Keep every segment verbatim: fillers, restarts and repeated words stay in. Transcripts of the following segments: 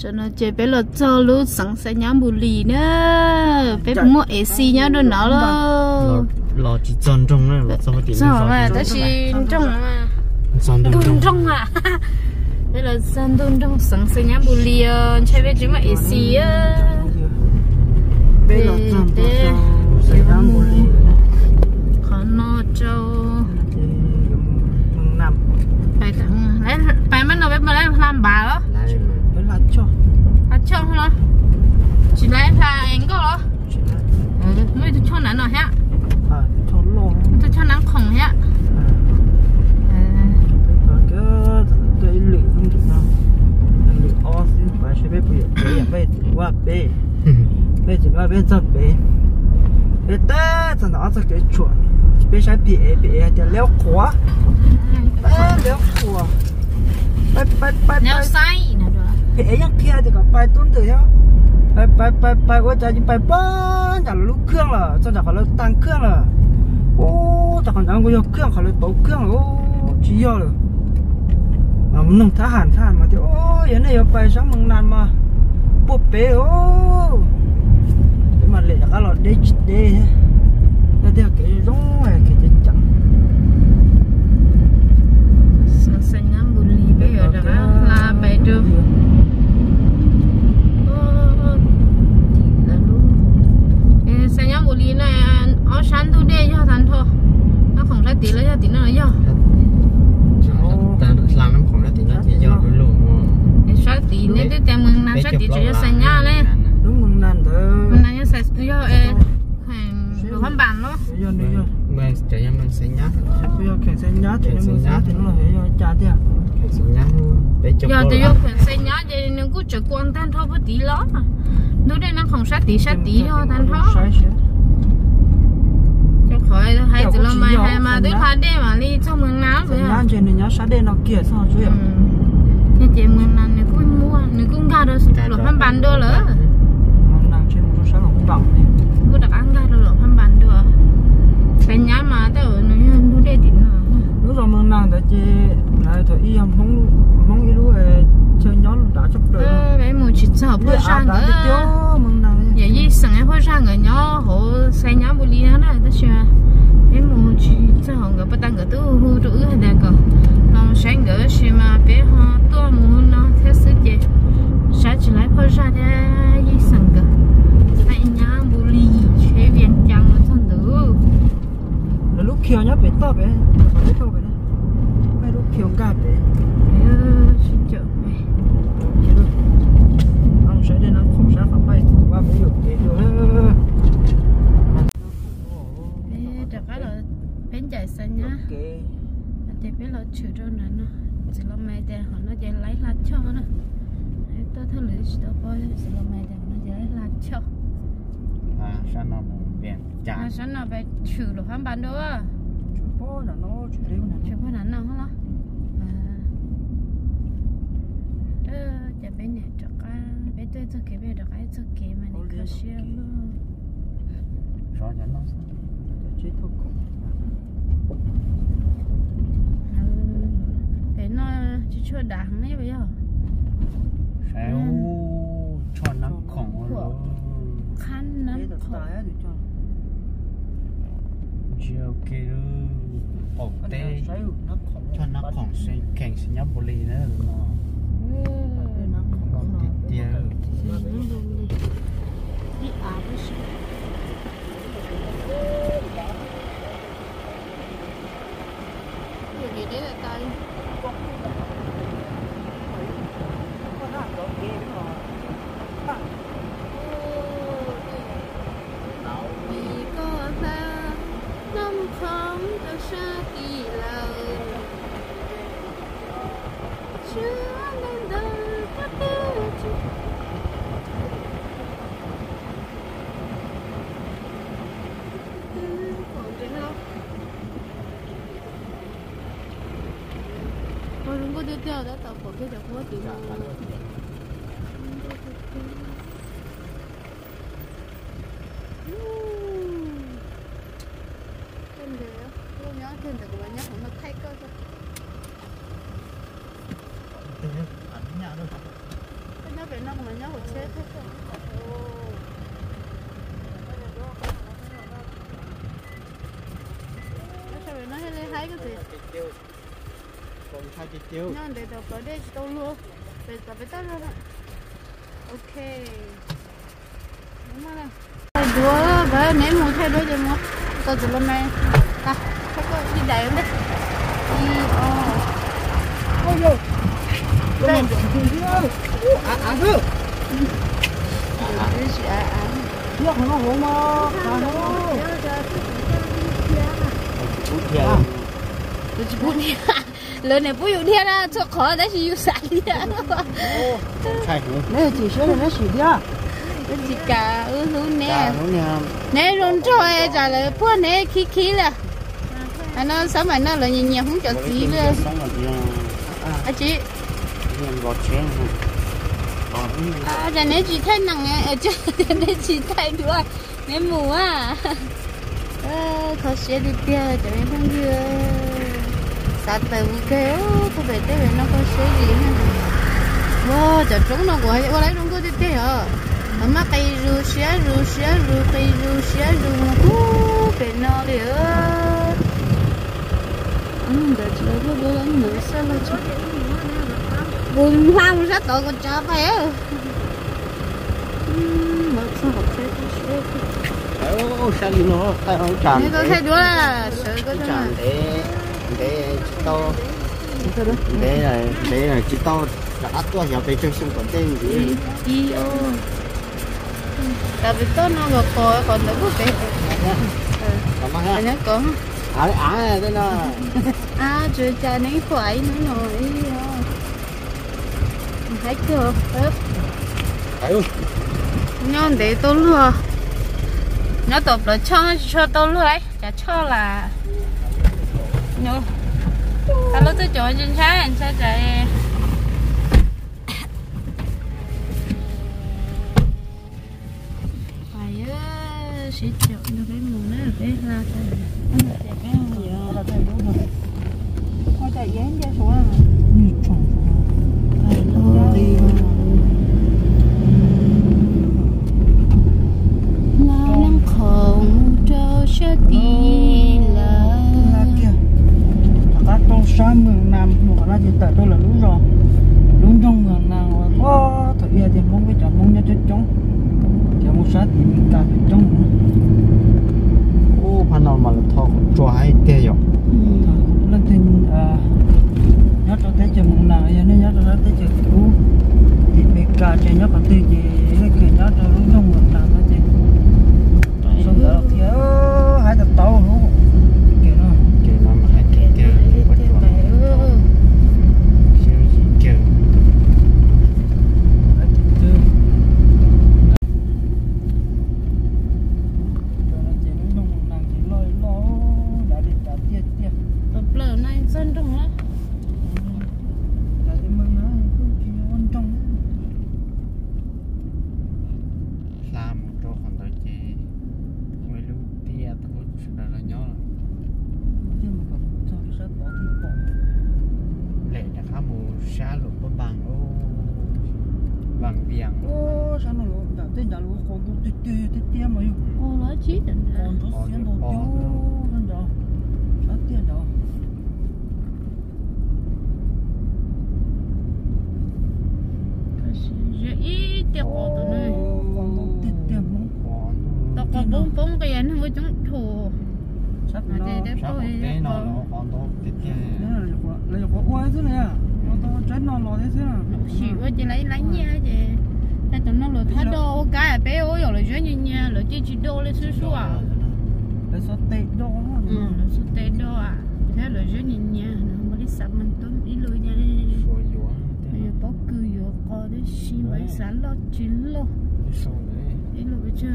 cho nó chơi bé là cho lúc sẵn sẽ nhắm bù lì nữa bé cũng mua ế xì nhá đôi nó lo lo chỉ tròn trong nữa là sao thì sao mà đó chỉ trong mà đun trong à đây là dân đun trong sẵn sẽ nhắm bù lì chơi bé chỉ mà ế xì á bé là tròn trong sẽ nhắm bù lì khó nó cho mừng năm phải tặng lấy phải mất nó bé mà lấy làm bà đó là cho là cho không nó chỉ lấy là anh có đó mới tôi cho nó hả à cho luôn tôi cho nó khổng hả cái cái lưỡi không được nào lưỡi o xin phải sẽ biết bây giờ bây giờ qua bê bây giờ qua bên trong bê bê té cho nó cho cái chuột bê sẽ bị bị thì léo khóa léo khóa bay bay bay léo sai thì ấy kia thì có bài tuấn từ nhá bài bài bài bài của cha chỉ bài bốn nhà lúc khương là cho nhà họ là tăng khương là ô cha còn đang có khương họ là tấu khương là ô chỉ do rồi mà mình thả hàn thả hàn mà thì ô vậy này bài sáng mừng nàn mà bột bể ô cái mà lệ là cái lọ đế đế nó theo cái giống này cái cái trắng sáng sáng ngắm bùn lì bây giờ là bài trường sáng nhá bùn lì này ở sáng tu đê cho thành thôi nó không ra tí lấy ra tí nữa nhá ta làm nó không ra tí nữa thì do nó luôn sáng tí nên cái tem mừng năm sáng tí cho sáng nhá đấy đúng mừng năm thôi mừng năm nhá sáng do em đồ hâm bàn đó mình chỉ em mình sẽ nhát bây giờ kẹt sẽ nhát thì mình nhát thì nó là phải trả tiền kẹt sẽ nhát giờ thì vô kẹt sẽ nhát thì nó cứ chỉ quan tan thôi với tí ló lúc đây nó không sát tí sát tí thôi tan thôi cho khỏi hay từ lâu mai hay mà đứa hai đêm mà đi trong mương náo vậy à trên này nhá sát đêm nó kia sao chú ạ cái chị mương náo này cứ mua này cũng ra được đồ hâm bàn đôi nữa mương náo trên một số sát lỏng bằng này cứ đặt ăn ra được đồ hâm bàn đôi cái nhà mà tao nói nó để tính rồi lúc rồi mừng nàng tại chị lại thôi y không không ý lúc chơi nhóm đã chấp rồi cái mùi chỉ sợ phơi sang nữa vậy gì sáng ngày phơi sang người nhỏ hộ say nhá bùi lì này đó chưa cái mùi chỉ sợ người bắt tăng người tu hú trụ hay là cơ lòng sáng người xí mà bé họ tua mùi nó theo sự gì sáng chỉ lại phơi sang thế gì sáng cơ say nhá bùi lì chế viên chẳng nó thân được lúc chiều nhá bé to bé bé to bé bé lúc chiều cả bé xin chào mày ông sẽ đến ông không sẽ phải bay qua ví dụ vậy được bé được cái là bến chạy xanh nhá thì bé là chịu cho nó nó chỉ là mày để họ nó chạy lấy lá cho nó tôi thấy lưỡi chỉ đâu bao chỉ là mày để nó chạy lấy lá cho à sao nó biển chả à sao nó phải chịu được hắn bán đâu à chịu bao là nó chịu đấy nè chịu bao là nó hả ờ giờ bé này cho cái bé tôi cho cái bé được cái cho cái mà nó khó xíu luôn rõ ràng nó chỉ thôi bé nó chỉ cho đắng ấy bây giờ sao cho nó khổng rồi khăn nó khổng chiều kia ổn tê cho nó khổng xuyên kèn xuyên nhấp bồ lì nữa nó đi à bớt xíu gì đấy là tay vì có ta năm không được xa kỳ lời chưa nên đời các điều tôi không có tiếp theo đã tập của cái đợt quá thì trên đấy tôi nhớ trên đấy của bạn nhớ không nó thay cơ thôi. vậy nó mà nhớ một chết hết rồi. Sao vậy nó hay lấy hai cái gì? Còn hai chiếc chiếu. Nó để đọc ở đây đâu luôn. Để tập với tao luôn ạ. Ok. Đúng rồi. Đùa với ném một thay đổi cho nó. Tao chỉ lần này. À, thấy có đi đại không đấy? Đi, oh. Ôi dồi. Đây. À, à, thưa. Cái gì à, à. Nó không có hổ mà. À, nó. Tôi chỉ muốn đi. Lần này bố dùng đi ra cho khó đấy chỉ dùng sẵn đi ra. Nè chỉ xíu này nó xịt đi à. Tôi chỉ cả ư luôn nè. Nè luôn rồi trả lời bố nè khí khí là. Anh nó sao mà nó là nhìn nhiều không chọn gì luôn. À chị. À giờ nè chị thấy nặng à, chứ nè chị thấy đuôi nè mù à. Ờ khó xé đi tia cho nên không đưa. Sao tới một cái ô, tôi về tới nó có xé gì nữa. Wow, chả trống nó quá, quá lấy trong cái thế hả? Mà cây rù xé rù xé rù cây rù xé rù mà cú cái nó đi ơ. Anh đã chơi cái bữa anh nữa sao lại chơi? Buồn hoa một sát tội còn chả phải á. Mà sao học thế thế thế? Ô, sao đi nó tay không chạm. Nếu tôi thấy đứa là sợ cái đó. Chạm để để to. Để là để là chỉ to đã to giờ về chơi xung quanh tên gì. Đi ô. Tại vì tôi nó gặp coi còn đỡ có thể. Cảm ơn ha. Anh nhớ có. À à đây là. À chơi cha nấy khoái nữa rồi. Thấy chưa? Thấy không? Nhon để tôi luôn. Nó tập là cho cho tôi luôn đấy, chả cho là. Nhớ. Ta lúc tôi chọn trên trái anh sẽ chạy. Phải á, sẽ chọn được cái mùa này cái là cái đẹp cái không giờ là thấy đúng rồi. Có chạy dán ra số à? Như tròn. Phải thôi. Nó nắng không cho sẽ đi là. Các trong sáng miền Nam một là chỉ tại tôi là đúng rồi, đúng trong miền Nam có thời gian thì mong cái chọn mong nhớ chết chóng, thì một sát thì mình cả chết chóng. Ô, phần nào mà là thọ chua hay tê rồi. Lên trên nhớ cho tới chừng mùng nào giờ nên nhớ cho tới chừng cũ, thì mình cả chơi nhớ còn tê gì cái kiểu nhớ cho đúng trong miền Nam đó chứ. Xong rồi thì hai tập tàu luôn. Bông bông cái anh không có chúng thù. Sắp nó sắp cái nó nó còn to tiết kia. Lấy quả lấy quả quay thế này à? Nó to chết nó lò thế thế à? Chỉ có chỉ lấy lấy nha chứ. Ta tụi nó lừa thái đô cái bé ơi rồi lấy như nha, lấy chỉ chỉ đô lấy xíu xíu à. Lấy số tệ đô. Ừ, lấy số tệ đô à. Thế lấy như nha, nó mới đi sắm mình tốn đi lừa nha đi. Bây giờ bóc cứ vô coi đấy xí mấy sáng lo chín lo. Đi lừa chưa?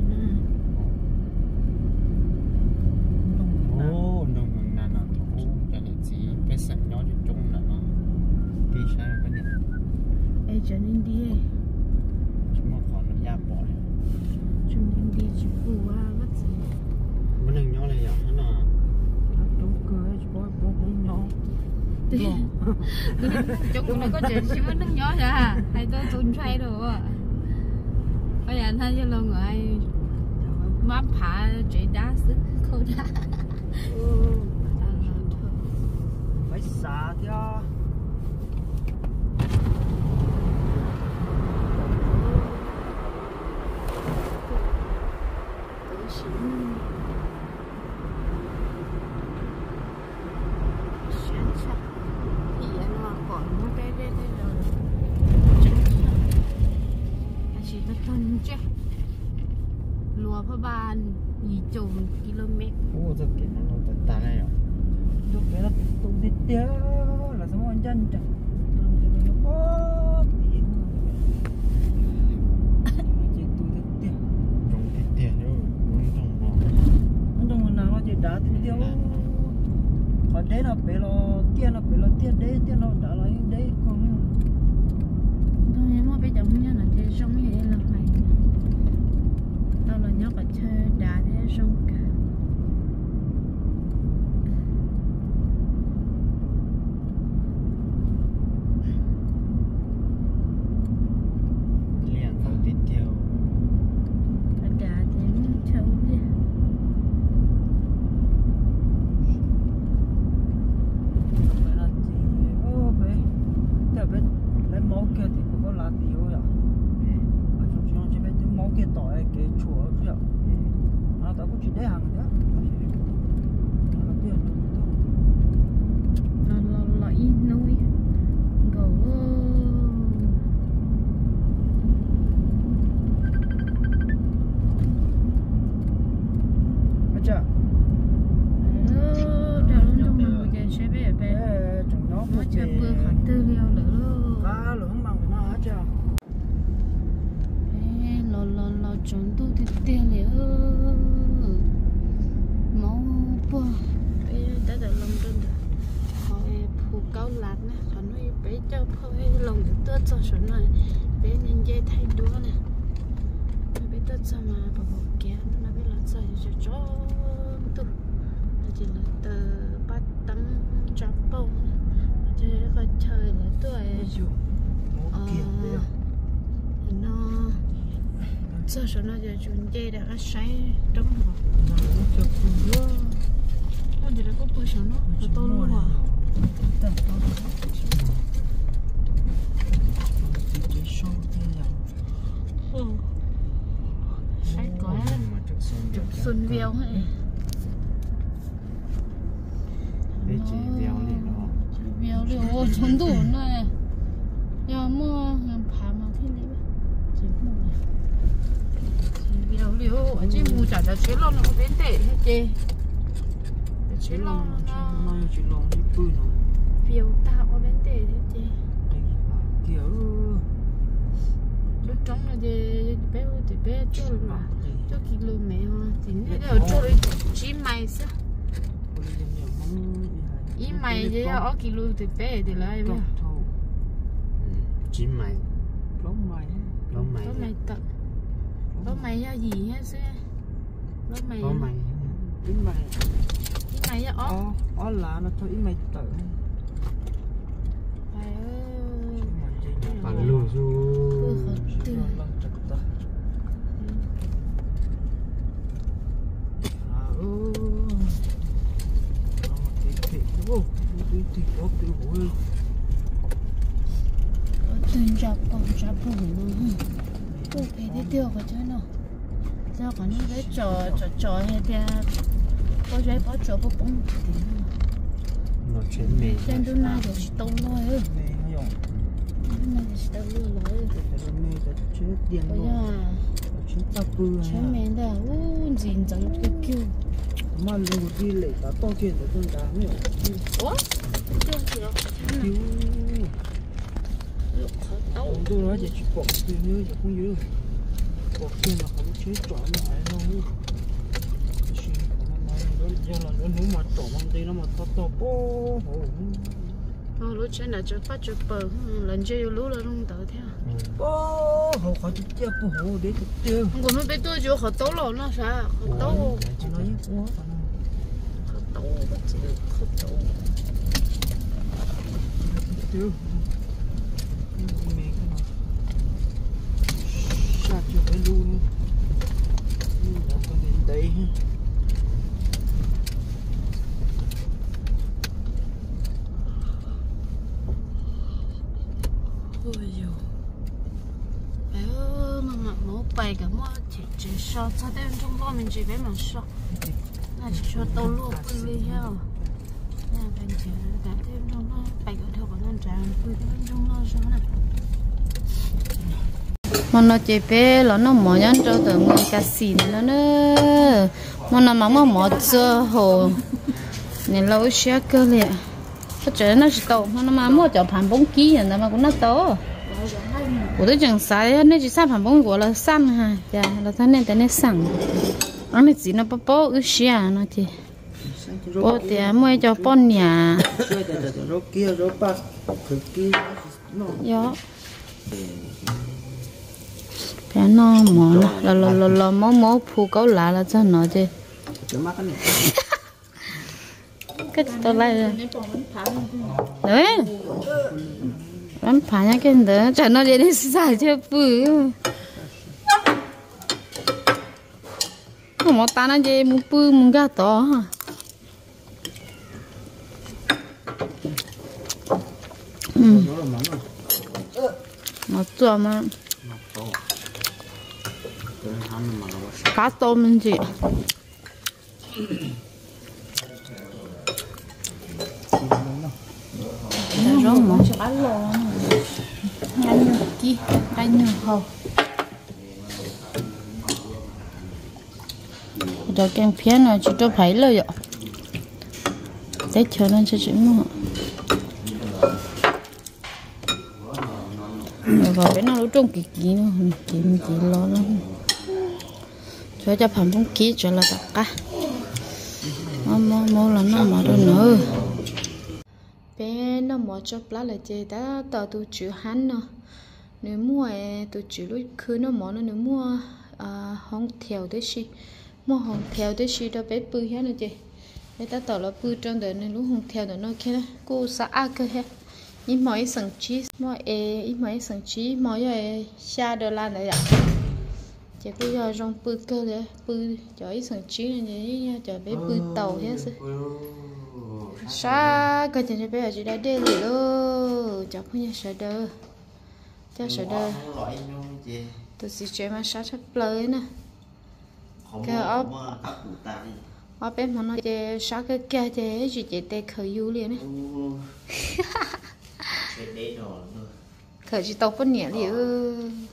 Ô, nông dân nào nó thổ cái này chỉ cái sản nhỏ cho chung là nó đi sai cái này. Ê, cho nên đi. Chúng nó còn nó giáp bỏ. Chúng nên đi chụp bùa vất gì. Bên này nhỏ này nhỏ nó. Nó đúng cười, bố bố bố nhỏ. chúng nó có chuyện xíu nó nhỏ ra hay tôi tuôn say đồ à bây giờ thay cho lo người má phá chuyện đá sức không đá phải xả theo lúaพระบานยี่จุ่มกิโลเมตรโอ้จะกินมันจะตายแล้วดูแกแล้วตรงนิดเดียวแล้วสมองยันจังตรงนี้โอ้ดีจีตัวนิดเดียวตรงนิดเดียวมันตรงมันตรงมันนานว่าจะด่านิดเดียวพอเด้เราไปเราเตี้ยเราไปเราเตี้ยเด้เตี้ยเราด่าเราเด้คงตรงนี้มันไปจับมันน่ะจะช่องไม่เห็นหรอกlà nhớ cả chơi đá thế xong cả liền đầu tiếp theo đá thế cháu đi phải là gì ô bé theo bé lấy máu kia thì cũng có là điều rồi máu kia tỏi cái chùa chứ ạ, à tao cũng chỉ để hàng nữa, nó nó nó ít nuôi, gấu, bây giờ, ờ, đào luôn trong mình cái xe bé bé, nó chơi bơi khát tư liêu nữa, cá lớn bằng nó hết chưa? Lo lo lo chúng tôi thì tiền liệu máu bò bây giờ đã được lòng trên rồi hồi phụ cao lạt nè còn nói bé cho phơi lòng được tết cho số này bé nên dây thay đũa nè bé tết cho mà bảo bảo kia nó bé là sao cho chó tu chỉ là tờ bắt tấm chắp bông chỉ có chơi là tôi nó sao số nó giờ chúng dây đã có say trống rồi nó giờ đã có bữa sáng nó rồi to luôn à say quá chụp xuân veo hay để chỉ veo liền đó veo liền ô chuẩn đủ này giờ mua phá mà thế này chỉ mua nhiều liều ở trên mù chả cho chế lon nó có biến tệ hết chị chế lon nó nói chế lon đi bự nó phiêu tạo có biến tệ hết chị kiểu lúc trống là gì bé thì bé cho là cho kilo mẹ hoa thì nó đều cho đấy chỉ mày sao ý mày vậy ở kilo thì bé thì lại bây chỉ mày lóng mày lóng mày lóng mày tận có mày ra gì hết xưa có mày có mày ít mày ít mày á ó ó là nó thôi ít mày tự mày ơi bạn lùi du từ à ừ ô đi đi có cái hối từng chập còn chập không nữa ô phải đi tiêu vào cho nó sao còn nó cái trò trò trò hay thì có giấy có trò có bông nó chuyển mì trên đó này thì tông thôi ư này thì tông luôn rồi mì thì chế tiền luôn chế tập bự chế mền đó u dính chẳng cái kêu mà lưu đi lấy cả to kia để tôi đá nữa ủa tiêu gì tiêu đâu tôi nói chỉ chỉ bỏ tiền nữa chứ không nhớ bỏ tiền là không chế chọn lại đâu giờ là nó nếu mà trộn bằng tiền nó mà to to bố Ờ, lúc trên là cho phát cho bờ, lần chơi lú là không tới theo. Ô, họ khó chụp tiêu, bố hồ để chụp tiêu. Không có biết tôi chưa khó tấu lẩu nó sao, khó tấu. Nó như quá. Khó tấu, khó tấu. tiêu mẹ cái nào sạc cho cái luôn đã có đến đây ôi dồi mà mà mỗi bài cả mỗi chỉ chỉ so cho đến trong lo mình chỉ biết mà so là chỉ cho tàu lúa bự đi heo nè bên chỉ cả thêm trong lo bài cả theo bọn anh chàng bự bên trong lo sao nè mà nó chỉ biết là nó mỏ nhăn cho từ người cá xì nữa nữa mà nó mà mà mỏ chưa hồ nên lâu xé cơ liền cái chuyện nó chỉ tàu mà nó mà mua cho phản bóng ký rồi mà cũng nó tàu của tôi chẳng sai nó chỉ sai phản bóng của là xăng ha dạ là thế nên thế nên xăng anh này chỉ nó bó bó ứ xia nó thì bó thì mua cho con nhà bé nó mỏ là là là là mỏ mỏ phụ cấu lá là cho nó chứ cái tao lại đấy bắn phá nhá cái đó chả nó đến xài chưa bự không có ta nó chơi muốn bự muốn gà to hả ừ nó chua mà cá tôm mình gì rau mỏng cho bán lò ăn nhiều kia ăn nhiều hầu rồi kem phía này chỉ cho phảiเลยạ để chờ nên cho chị mua rồi cái nó nấu trong kỳ kỳ nữa kỳ kỳ lo lắm cho cho phẩm bông ký cho là tất cả mò mò mò là nó mò đâu nữa bé nó mò cho lá là chơi đã tao tụi chữ hắn nó nếu mua tụi chữ lúc khứ nó mò nó nếu mua hong theo đấy xí mua hong theo đấy xí đó bé bự hết rồi chơi bé ta tao là bự trong đời nên lúc hong theo đó nó kia đó cô xã cơ hết ít mấy sừng chí mấy ít mấy sừng chí mấy rồi xa đờ lan đấy ạ chỉ có giờ trong bự cơ đấy bự cho ít sừng chí này cho bé bự tàu hết rồi sa cái chuyện này bây giờ chị đã đi rồi đó cháu không nhớ sợ đơ cháu sợ đơ tôi chỉ chơi mà sa sắp lời nè cái ốp ốp em mà nó chơi sa cái kia chơi chị chơi tê khởi du liền nè khởi chị tàu phân nhẹ liền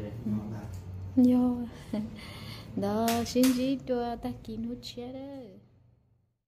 do đó xin chỉ cho ta kín hút chết đấy.